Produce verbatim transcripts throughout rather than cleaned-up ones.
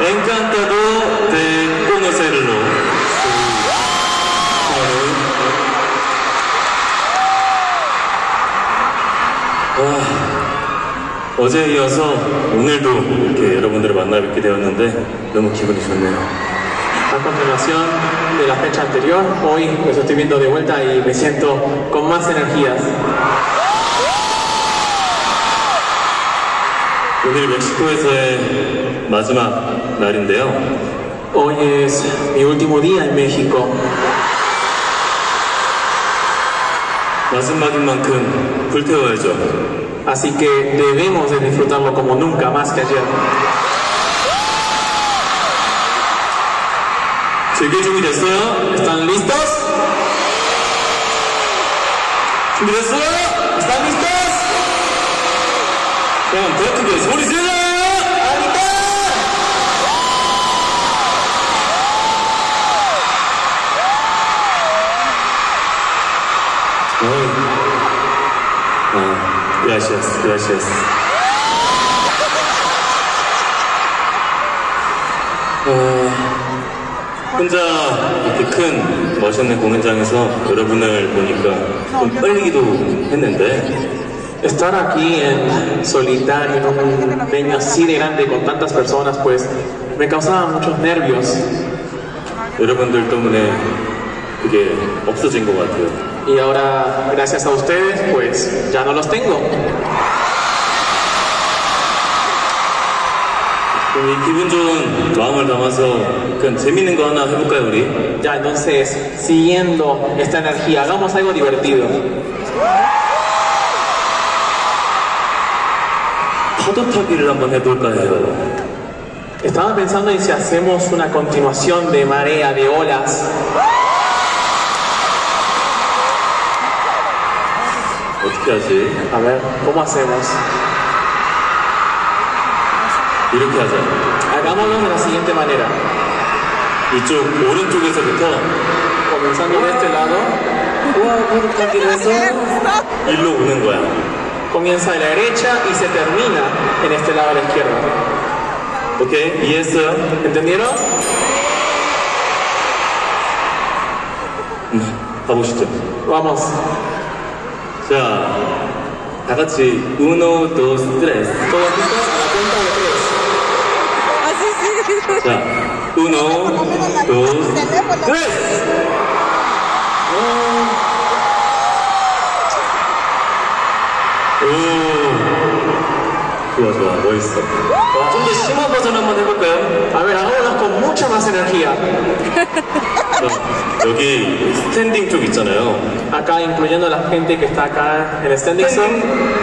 encantado de conocerlo. 아, 어제에 이어서 오늘도 이렇게 여러분들을 만나 뵙게 되었는데 너무 기분이 좋네요. A continuación de la fecha anterior, hoy los estoy viendo de vuelta y me siento con más energías. 오늘 멕시코에서의 마지막 날인데요. Hoy es mi último día en México. 마지막인 만큼 불태워야죠. Así que debemos de disfrutarlo como nunca más que ayer. 즐길 준비 됐어요? ¿Están listos? 준비됐어요? ¿Están listos? 그럼 더 크게 소리 질러! 아, gracias, gracias. 어, 혼자 이렇게 큰 멋있는 공연장에서 여러분을 보니까 좀 떨리기도 했는데 Estar aquí en solitario, en un pequeño así de grande con tantas personas, pues me causaba muchos nervios. 여러분들 때문에 그게 없어진 것 같아요. Y ahora, gracias a ustedes, pues ya no los tengo. 그럼 이 기분 좋은 마음을 담아서 그냥 재밌는 거 하나 해볼까요, 우리? Ya, entonces, siguiendo esta energía, hagamos algo divertido. 파도 타기를 한번 해볼까 해요. Estaba pensando en si hacemos una continuación de marea, de olas. 어떻게 하지? A ver, ¿cómo hacemos? 이렇게 하자. Hagámoslo de la siguiente manera. 이쪽 오른쪽에서부터 Comenzando de este lado, 우와 파도 타기를 해서 일로 오는 거야. comienza de la derecha y se termina en este lado de la izquierda. 오케이, 이해했어요? ¿Entendieron? 가보시죠. Vamos. 자, 다 같이 uno, dos, tres. Todos juntos a la cuenta de tres. 자, uno, dos, tres. 오, 좋아 좋아 멋있어. 좀 더 심한 버전 한번 해볼까요? A ver, hagámoslo con mucha más energía. 자, 여기 스탠딩 쪽 있잖아요. Acá, incluyendo a la gente que está acá en el standing zone.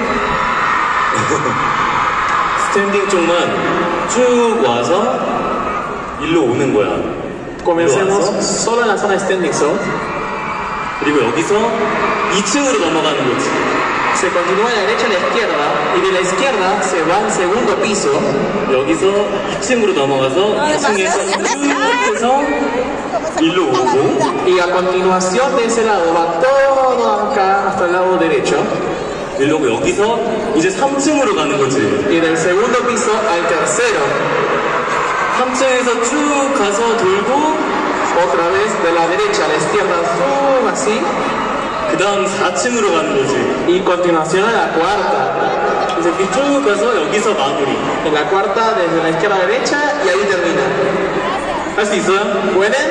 스탠딩 쪽만 쭉 와서 일로 오는 거야. Comencemos solo en la zona de standing zone. 그리고 여기서 이 층으로 넘어가는 거지. Se continúa de la derecha a la izquierda y de la izquierda se va al segundo piso. 여기서 이 층으로 넘어가서 이 층에서 쭉 해서 일로 오고 Y a continuación de ese lado va todo acá hasta el lado derecho. 일로 오고 여기서 이제 삼 층으로 가는 거지. Y del segundo piso al tercero. 삼 층에서 쭉 가서 돌고 Otra vez de la derecha a la izquierda, zoom, así. 그 다음 사 층으로 가는 거지. Y continuación a la cuarta. 그래서 이렇게 쭉 가서 여기서 마무리. En la cuarta desde la izquierda a la derecha y ahí termina. 할 수 있어요? ¿Pueden?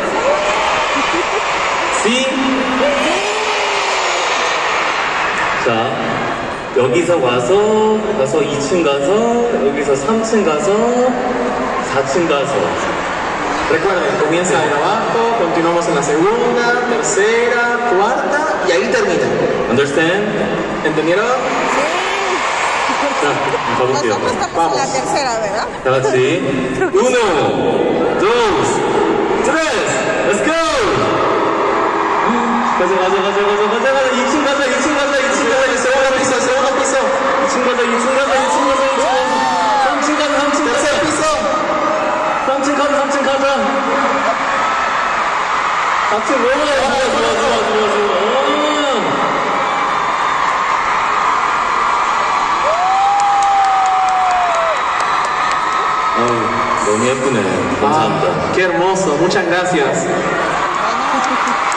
C. 자, 여기서 와서 가서 이 층 가서 여기서 삼 층 가서 사 층 가서. Recuerden, comienza de abajo, continuamos en la segunda, tercera, cuarta y ahí termina. Understand? ¿Entendieron? 자, 가볼게요. Nosotros estamos en la tercera, ¿verdad? 다 같이 uno, dos, tres, let's go! 가자 가자 가자 가자 가자 가자 이 층 가자 이 층 가자 이 층 가자 이 Segundo piso, segundo piso. 층 가자 이 층 가자 이 층 가자 이 층 가자 삼 층 가자 삼 층 가자 Tercer piso. 삼 층 가자 삼 층 가자 삼 층 너무 좋아 좋아 좋아 좋아 좋아 너무 예쁘네. 감사합니다. Ah, qué hermoso, muchas gracias. Bueno.